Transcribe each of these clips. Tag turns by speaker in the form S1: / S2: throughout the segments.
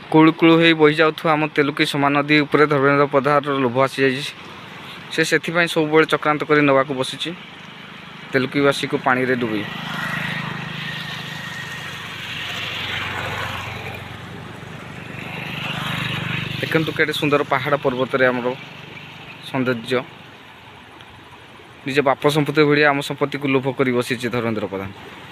S1: कुळु कुळु हो बही जाऊँ आम तेलुकी समान नदी उपर धर्मेन्द्र प्रधान लोभ आसी जाइए से सब चक्रांत कर नवाक बसी तेलुकीवासी को पानी रे डुबी देखु के सुंदर पहाड़ पर्वत आमर सौंदर्य निज बाप संपत्ति भाया आम संपत्ति को लोभ कर बसी धर्मेन्द्र प्रधान।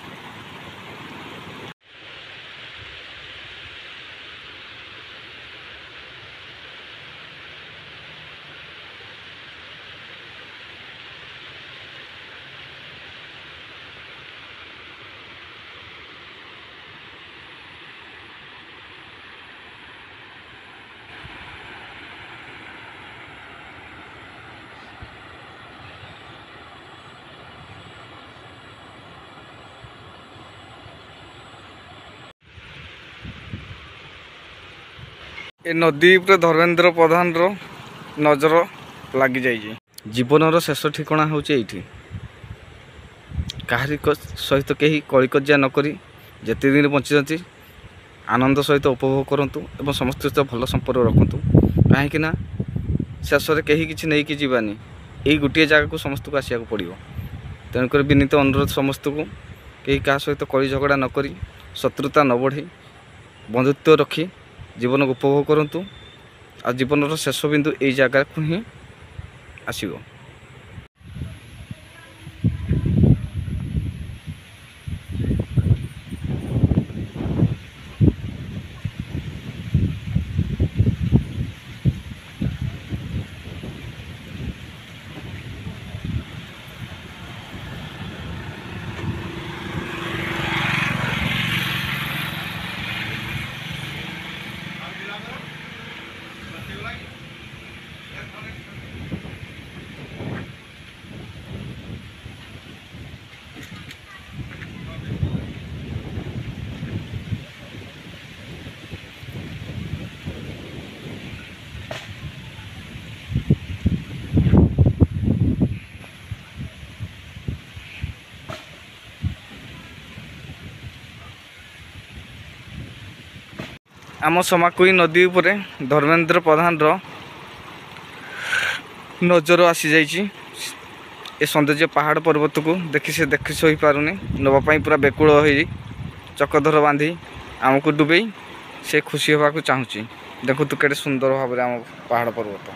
S1: ए नदी पर धर्मेन्द्र प्रधान रो नजर लगी जाइए। जीवन शेष ठिकाना हूँ ये कहारी सहित कहीं कलिकजिया नक जिते दिन बंची आनंद सहित उपभोग करूँ और समस्त सहित भल संपर्क रखु कहीं शेष में कहीं किसी नहीं कि जीवानी यही गोटे जगह को समस्त को आसिया पड़ो। तेणुक विनीत अनुरोध समस्त को कहीं क्या सहित कली झगड़ा नक शत्रुता न बढ़ी बंधुत्व रखी जीवन को उपभोग करूँ आ जीवन शेष बिंदु यही जगह को ही आसो। आम समाकुई नदी उपरे धर्मेन्द्र प्रधान नजर आसी जाइए। ए सौंदर्य पहाड़ पर्वत को देखी से देखी सही पारुनी नवापाई पूरा बेकुल हो चकधर बांधी आमको डुबे से खुशी होगा चाहूँगी। देखु तु के सुंदर भाव में आम पहाड़ पर्वत